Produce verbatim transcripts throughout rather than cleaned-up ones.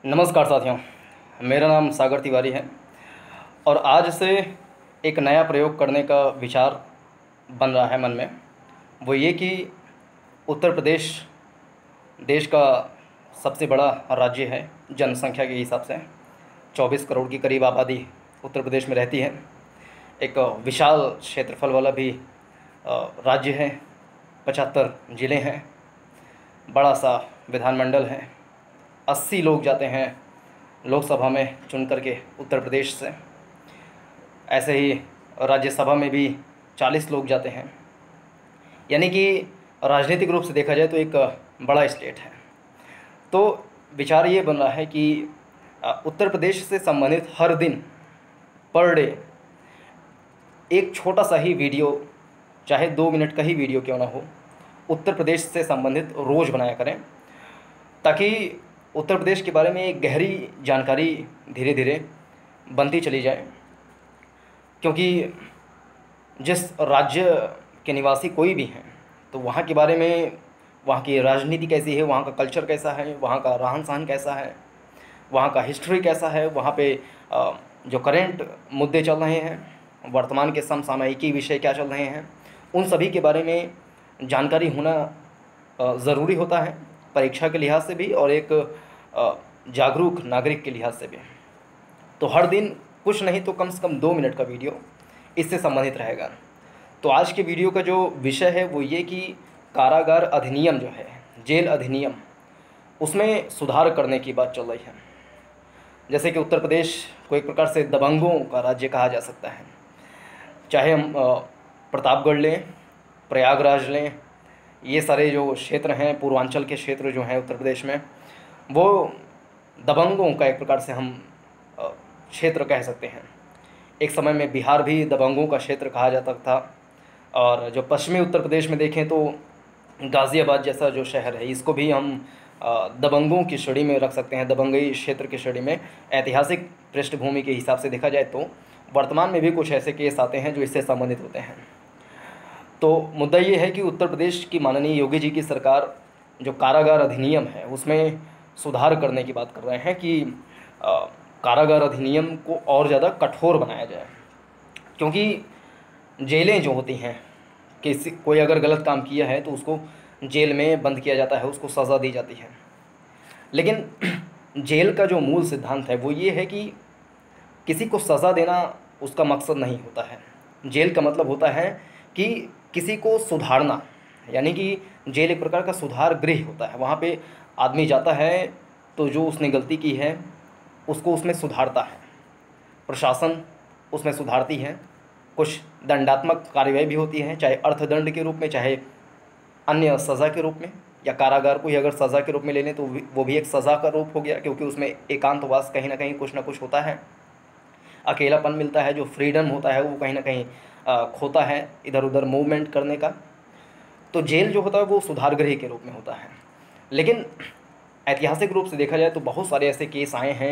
नमस्कार साथियों, मेरा नाम सागर तिवारी है और आज से एक नया प्रयोग करने का विचार बन रहा है मन में। वो ये कि उत्तर प्रदेश देश का सबसे बड़ा राज्य है। जनसंख्या के हिसाब से चौबीस करोड़ की करीब आबादी उत्तर प्रदेश में रहती है। एक विशाल क्षेत्रफल वाला भी राज्य है। पचहत्तर ज़िले हैं, बड़ा सा विधानमंडल है। अस्सी लोग जाते हैं लोकसभा में चुन करके उत्तर प्रदेश से। ऐसे ही राज्यसभा में भी चालीस लोग जाते हैं। यानी कि राजनीतिक रूप से देखा जाए तो एक बड़ा स्टेट है। तो विचार ये बन रहा है कि उत्तर प्रदेश से संबंधित हर दिन पर डे एक छोटा सा ही वीडियो, चाहे दो मिनट का ही वीडियो क्यों ना हो, उत्तर प्रदेश से संबंधित रोज़ बनाया करें, ताकि उत्तर प्रदेश के बारे में एक गहरी जानकारी धीरे धीरे बनती चली जाए। क्योंकि जिस राज्य के निवासी कोई भी हैं तो वहाँ के बारे में, वहाँ की राजनीति कैसी है, वहाँ का कल्चर कैसा है, वहाँ का रहन सहन कैसा है, वहाँ का हिस्ट्री कैसा है, वहाँ पे जो करेंट मुद्दे चल रहे हैं, वर्तमान के समसामयिकी विषय क्या चल रहे हैं, उन सभी के बारे में जानकारी होना ज़रूरी होता है, परीक्षा के लिहाज से भी और एक जागरूक नागरिक के लिहाज से भी। तो हर दिन कुछ नहीं तो कम से कम दो मिनट का वीडियो इससे संबंधित रहेगा। तो आज के वीडियो का जो विषय है वो ये कि कारागार अधिनियम जो है, जेल अधिनियम, उसमें सुधार करने की बात चल रही है। जैसे कि उत्तर प्रदेश को एक प्रकार से दबंगों का राज्य कहा जा सकता है। चाहे हम प्रतापगढ़ लें, प्रयागराज लें, ये सारे जो क्षेत्र हैं, पूर्वांचल के क्षेत्र जो हैं उत्तर प्रदेश में, वो दबंगों का एक प्रकार से हम क्षेत्र कह सकते हैं। एक समय में बिहार भी दबंगों का क्षेत्र कहा जाता था। और जो पश्चिमी उत्तर प्रदेश में देखें तो गाज़ियाबाद जैसा जो शहर है, इसको भी हम दबंगों की श्रेणी में रख सकते हैं, दबंगई क्षेत्र की श्रेणी में। ऐतिहासिक पृष्ठभूमि के हिसाब से देखा जाए तो वर्तमान में भी कुछ ऐसे केस आते हैं जो इससे संबंधित होते हैं। तो मुद्दा ये है कि उत्तर प्रदेश की माननीय योगी जी की सरकार जो कारागार अधिनियम है उसमें सुधार करने की बात कर रहे हैं कि आ, कारागार अधिनियम को और ज़्यादा कठोर बनाया जाए। क्योंकि जेलें जो होती हैं, किसी कोई अगर गलत काम किया है तो उसको जेल में बंद किया जाता है, उसको सज़ा दी जाती है। लेकिन जेल का जो मूल सिद्धांत है वो ये है कि किसी को सज़ा देना उसका मकसद नहीं होता है। जेल का मतलब होता है कि किसी को सुधारना, यानी कि जेल एक प्रकार का सुधार गृह होता है। वहाँ पे आदमी जाता है तो जो उसने गलती की है उसको उसमें सुधारता है, प्रशासन उसमें सुधारती है। कुछ दंडात्मक कार्रवाई भी होती है, चाहे अर्थदंड के रूप में, चाहे अन्य सज़ा के रूप में, या कारागार को ही अगर सज़ा के रूप में ले लें तो वो भी एक सज़ा का रूप हो गया, क्योंकि उसमें एकांतवास कहीं ना कहीं कुछ ना कुछ होता है, अकेलापन मिलता है, जो फ्रीडम होता है वो कहीं ना कहीं खोता है इधर उधर मूवमेंट करने का। तो जेल जो होता है वो सुधार गृह के रूप में होता है। लेकिन ऐतिहासिक रूप से देखा जाए तो बहुत सारे ऐसे केस आए हैं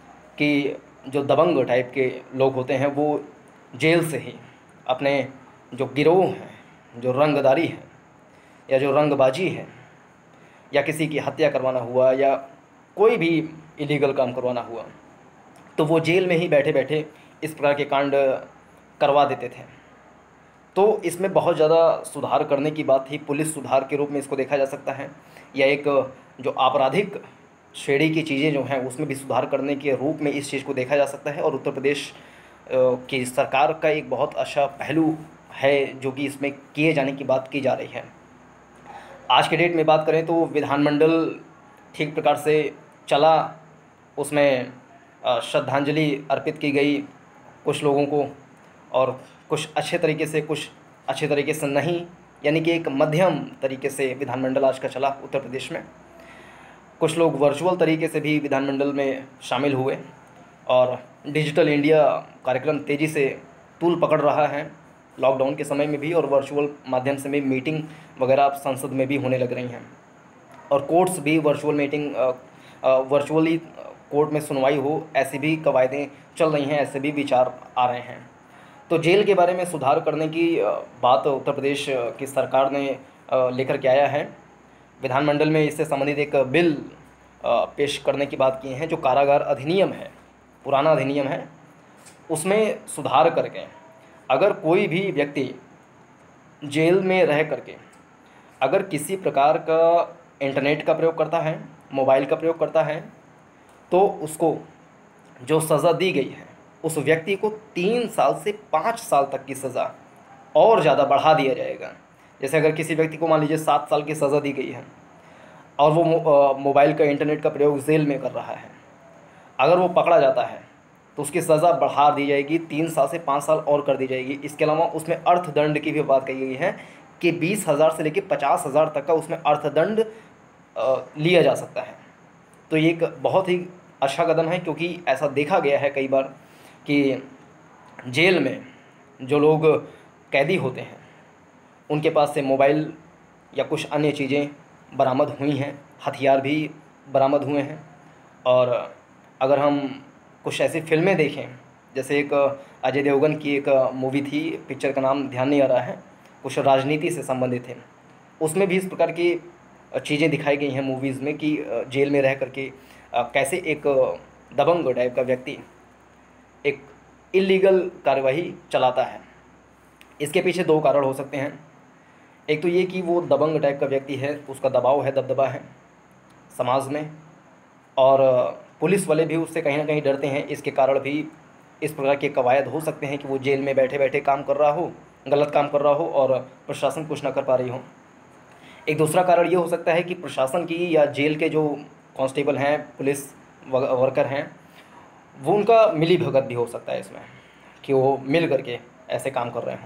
कि जो दबंग टाइप के लोग होते हैं वो जेल से ही अपने जो गिरोह हैं, जो रंगदारी है या जो रंगबाजी है, या किसी की हत्या करवाना हुआ या कोई भी इलीगल काम करवाना हुआ, तो वो जेल में ही बैठे बैठे इस प्रकार के कांड करवा देते थे। तो इसमें बहुत ज़्यादा सुधार करने की बात थी। पुलिस सुधार के रूप में इसको देखा जा सकता है, या एक जो आपराधिक श्रेणी की चीज़ें जो हैं उसमें भी सुधार करने के रूप में इस चीज़ को देखा जा सकता है। और उत्तर प्रदेश की सरकार का एक बहुत अच्छा पहलू है जो कि इसमें किए जाने की बात की जा रही है। आज के डेट में बात करें तो विधानमंडल ठीक प्रकार से चला, उसमें श्रद्धांजलि अर्पित की गई कुछ लोगों को, और कुछ अच्छे तरीके से, कुछ अच्छे तरीके से नहीं, यानी कि एक मध्यम तरीके से विधानमंडल आज का चला उत्तर प्रदेश में। कुछ लोग वर्चुअल तरीके से भी विधानमंडल में शामिल हुए, और डिजिटल इंडिया कार्यक्रम तेज़ी से तूल पकड़ रहा है लॉकडाउन के समय में भी, और वर्चुअल माध्यम से भी मीटिंग वगैरह संसद में भी होने लग रही हैं, और कोर्ट्स भी वर्चुअल मीटिंग वर्चुअली कोर्ट में सुनवाई हो, ऐसी भी कवायदें चल रही हैं, ऐसे भी विचार आ रहे हैं। तो जेल के बारे में सुधार करने की बात उत्तर प्रदेश की सरकार ने लेकर के आया है। विधानमंडल में इससे संबंधित एक बिल पेश करने की बात किए हैं। जो कारागार अधिनियम है, पुराना अधिनियम है, उसमें सुधार करके अगर कोई भी व्यक्ति जेल में रह करके अगर किसी प्रकार का इंटरनेट का प्रयोग करता है, मोबाइल का प्रयोग करता है, तो उसको जो सज़ा दी गई है उस व्यक्ति को तीन साल से पाँच साल तक की सज़ा और ज़्यादा बढ़ा दिया जाएगा। जैसे अगर किसी व्यक्ति को मान लीजिए सात साल की सज़ा दी गई है और वो मो, मोबाइल का इंटरनेट का प्रयोग जेल में कर रहा है, अगर वो पकड़ा जाता है तो उसकी सज़ा बढ़ा दी जाएगी, तीन साल से पाँच साल और कर दी जाएगी। इसके अलावा उसमें अर्थदंड की भी बात कही गई है कि बीस हज़ार से लेकर पचास हज़ार तक का उसमें अर्थदंड लिया जा सकता है। तो ये एक बहुत ही अच्छा कदम है, क्योंकि ऐसा देखा गया है कई बार कि जेल में जो लोग कैदी होते हैं उनके पास से मोबाइल या कुछ अन्य चीज़ें बरामद हुई हैं, हथियार भी बरामद हुए हैं। और अगर हम कुछ ऐसी फिल्में देखें, जैसे एक अजय देवगन की एक मूवी थी, पिक्चर का नाम ध्यान नहीं आ रहा है, कुछ राजनीति से संबंधित है, उसमें भी इस प्रकार की चीज़ें दिखाई गई हैं मूवीज़ में कि जेल में रह करके कैसे एक दबंग टाइप का व्यक्ति एक इलीगल कार्यवाही चलाता है। इसके पीछे दो कारण हो सकते हैं। एक तो ये कि वो दबंग टाइप का व्यक्ति है, उसका दबाव है, दबदबा है समाज में, और पुलिस वाले भी उससे कहीं ना कहीं डरते हैं। इसके कारण भी इस प्रकार के कवायद हो सकते हैं कि वो जेल में बैठे बैठे काम कर रहा हो, गलत काम कर रहा हो और प्रशासन कुछ ना कर पा रही हो। एक दूसरा कारण ये हो सकता है कि प्रशासन की या जेल के जो कांस्टेबल हैं, पुलिस वर्कर हैं, वो उनका मिली भगत भी हो सकता है इसमें, कि वो मिल करके ऐसे काम कर रहे हों।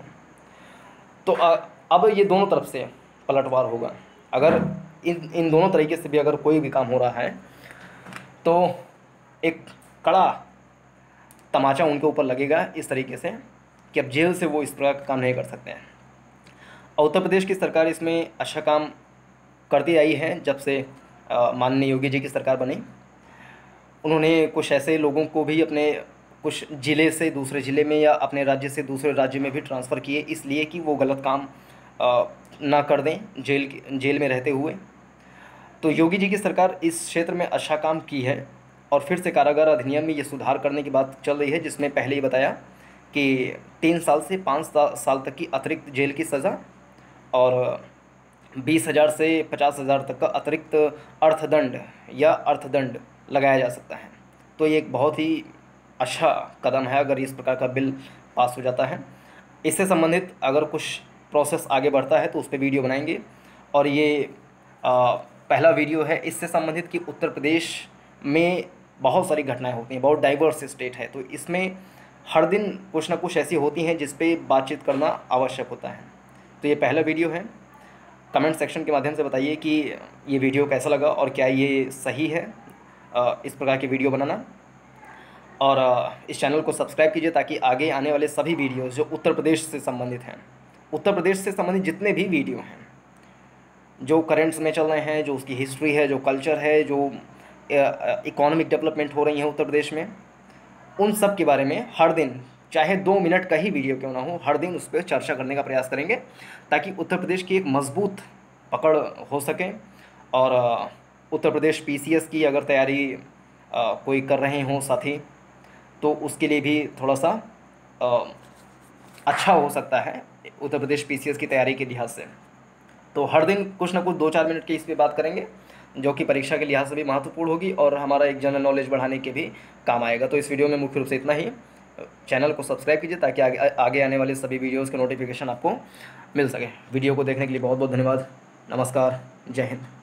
तो अब ये दोनों तरफ से पलटवार होगा। अगर इन इन दोनों तरीके से भी अगर कोई भी काम हो रहा है तो एक कड़ा तमाचा उनके ऊपर लगेगा, इस तरीके से कि अब जेल से वो इस प्रकार का काम नहीं कर सकते हैं। और उत्तर प्रदेश की सरकार इसमें अच्छा काम करती आई है। जब से माननीय योगी जी की सरकार बनी, उन्होंने कुछ ऐसे लोगों को भी अपने कुछ ज़िले से दूसरे ज़िले में या अपने राज्य से दूसरे राज्य में भी ट्रांसफ़र किए, इसलिए कि वो गलत काम ना कर दें जेल जेल में रहते हुए। तो योगी जी की सरकार इस क्षेत्र में अच्छा काम की है। और फिर से कारागार अधिनियम में ये सुधार करने की बात चल रही है, जिसमें पहले ही बताया कि तीन साल से पाँच साल तक की अतिरिक्त जेल की सज़ा और बीस हज़ार से पचास हज़ार तक का अतिरिक्त अर्थदंड या अर्थदंड लगाया जा सकता है। तो ये एक बहुत ही अच्छा कदम है अगर इस प्रकार का बिल पास हो जाता है। इससे संबंधित अगर कुछ प्रोसेस आगे बढ़ता है तो उस पर वीडियो बनाएंगे। और ये आ, पहला वीडियो है इससे संबंधित कि उत्तर प्रदेश में बहुत सारी घटनाएं होती हैं, बहुत डाइवर्स स्टेट है, तो इसमें हर दिन कुछ ना कुछ ऐसी होती हैं जिस पे बातचीत करना आवश्यक होता है। तो ये पहला वीडियो है। कमेंट सेक्शन के माध्यम से बताइए कि ये वीडियो कैसा लगा और क्या ये सही है इस प्रकार की वीडियो बनाना। और इस चैनल को सब्सक्राइब कीजिए ताकि आगे आने वाले सभी वीडियोस जो उत्तर प्रदेश से संबंधित हैं, उत्तर प्रदेश से संबंधित जितने भी वीडियो हैं, जो करेंट्स में चल रहे हैं, जो उसकी हिस्ट्री है, जो कल्चर है, जो इकोनॉमिक डेवलपमेंट हो रही है उत्तर प्रदेश में, उन सब के बारे में हर दिन, चाहे दो मिनट का ही वीडियो क्यों ना हो, हर दिन उस पर चर्चा करने का प्रयास करेंगे ताकि उत्तर प्रदेश की एक मजबूत पकड़ हो सके। और उत्तर प्रदेश पीसीएस की अगर तैयारी कोई कर रहे हों साथी, तो उसके लिए भी थोड़ा सा अच्छा हो सकता है उत्तर प्रदेश पीसीएस की तैयारी के लिहाज से। तो हर दिन कुछ ना कुछ दो चार मिनट की इस पर बात करेंगे, जो कि परीक्षा के लिहाज से भी महत्वपूर्ण होगी और हमारा एक जनरल नॉलेज बढ़ाने के भी काम आएगा। तो इस वीडियो में मुख्य रूप से इतना ही। चैनल को सब्सक्राइब कीजिए ताकि आगे आगे आने वाले सभी वीडियोज़ के नोटिफिकेशन आपको मिल सके। वीडियो को देखने के लिए बहुत बहुत धन्यवाद। नमस्कार, जय हिंद।